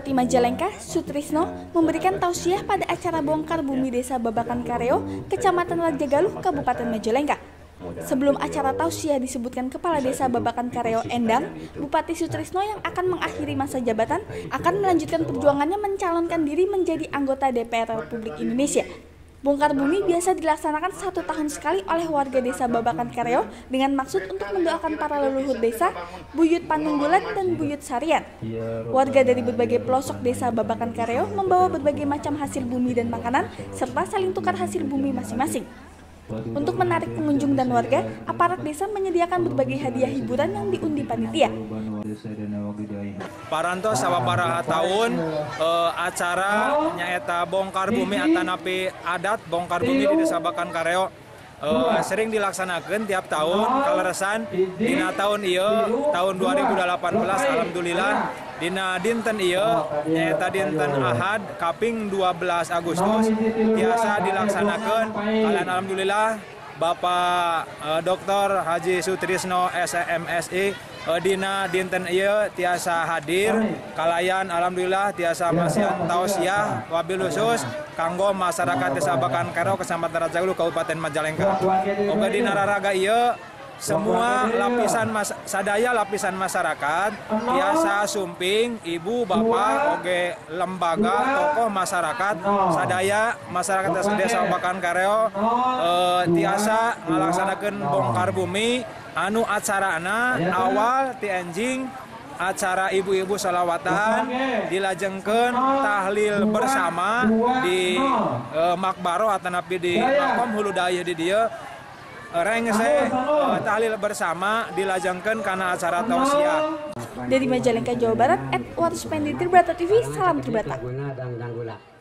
Bupati Majalengka, Sutrisno, memberikan tausiah pada acara bongkar bumi Desa Babakan Kareo, Kecamatan Rajagaluh, Kabupaten Majalengka. Sebelum acara tausiah disebutkan Kepala Desa Babakan Kareo Endang, Bupati Sutrisno yang akan mengakhiri masa jabatan akan melanjutkan perjuangannya mencalonkan diri menjadi anggota DPR Republik Indonesia. Bongkar bumi biasa dilaksanakan 1 tahun sekali oleh warga Desa Babakan Kareo dengan maksud untuk mendoakan para leluhur desa, Buyut Panunggulan dan Buyut Sarian. Warga dari berbagai pelosok Desa Babakan Kareo membawa berbagai macam hasil bumi dan makanan serta saling tukar hasil bumi masing-masing. Untuk menarik pengunjung dan warga, aparat desa menyediakan berbagai hadiah hiburan yang diundi panitia. Parantos sababaraha tahun acara nyaeta bongkar bumi atanapi adat bongkar bumi di Desa Babakan Kareo sering dilaksanakan tiap tahun kaleresan dina tahun ieu tahun 2018 alhamdulillah dina dinten ieu nyaeta dinten Ahad kaping 12 Agustus biasa dilaksanakan kalian alhamdulillah Bapak Dr. Haji Sutrisno SMSI dina dinten ieu tiasa hadir kalayan alhamdulillah tiasa masihan tausiah wabil khusus kanggo masyarakat Desa Babakan Kareo Kecamatan Rajagaluh Kabupaten Majalengka. Oke dina raraga ieu semua lapisan masyarakat tiasa sumping ibu bapak oge lembaga tokoh masyarakat sadaya masyarakat Desa Babakan Kareo tiasa ngalaksanakeun bongkar bumi anu acarana awal ti enjing acara ibu-ibu sholawatan dilajengkeun tahlil bersama di makbaro atanapi di makom hulu dayeuh di dieu rengse tahlil bersama dilajengkeun kana acara tausiah. Dari Majalengka, Jawa Barat, Edward Spendy, Tribrata TV, salam Tribrata.